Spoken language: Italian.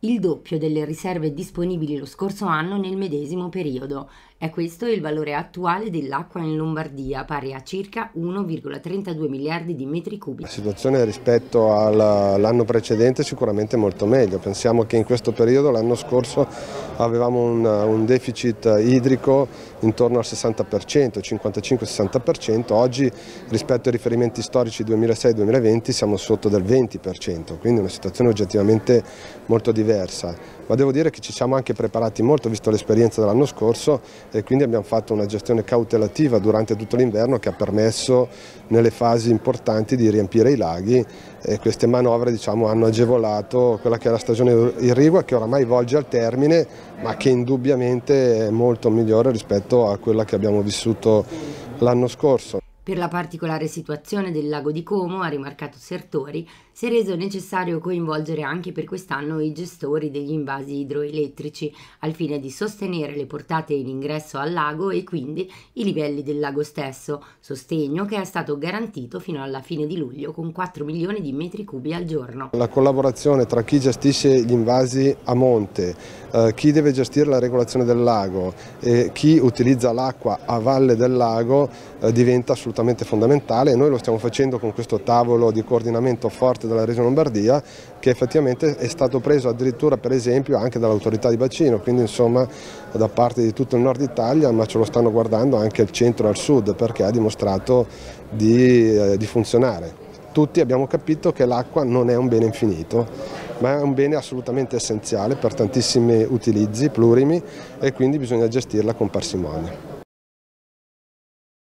il doppio delle riserve disponibili lo scorso anno nel medesimo periodo. È questo il valore attuale dell'acqua in Lombardia, pari a circa 1,32 miliardi di metri cubi. La situazione rispetto all'anno precedente è sicuramente molto meglio. Pensiamo che in questo periodo, l'anno scorso, avevamo un deficit idrico intorno al 60%, 55-60%. Oggi, rispetto ai riferimenti storici 2006-2020, siamo sotto del 20%, quindi una situazione oggettivamente molto diversa. Ma devo dire che ci siamo anche preparati molto, visto l'esperienza dell'anno scorso, e quindi abbiamo fatto una gestione cautelativa durante tutto l'inverno che ha permesso nelle fasi importanti di riempire i laghi, e queste manovre hanno agevolato quella che è la stagione irrigua, che oramai volge al termine, ma che indubbiamente è molto migliore rispetto a quella che abbiamo vissuto l'anno scorso. Per la particolare situazione del lago di Como, ha rimarcato Sertori, si è reso necessario coinvolgere anche per quest'anno i gestori degli invasi idroelettrici, al fine di sostenere le portate in ingresso al lago e quindi i livelli del lago stesso, sostegno che è stato garantito fino alla fine di luglio con 4 milioni di metri cubi al giorno. La collaborazione tra chi gestisce gli invasi a monte, chi deve gestire la regolazione del lago e chi utilizza l'acqua a valle del lago diventa assolutamente fondamentale, e noi lo stiamo facendo con questo tavolo di coordinamento forte della Regione Lombardia, che effettivamente è stato preso addirittura, per esempio, anche dall'autorità di bacino, quindi insomma da parte di tutto il nord Italia, ma ce lo stanno guardando anche il centro e il sud, perché ha dimostrato di funzionare. Tutti abbiamo capito che l'acqua non è un bene infinito, ma è un bene assolutamente essenziale per tantissimi utilizzi plurimi, e quindi bisogna gestirla con parsimonia.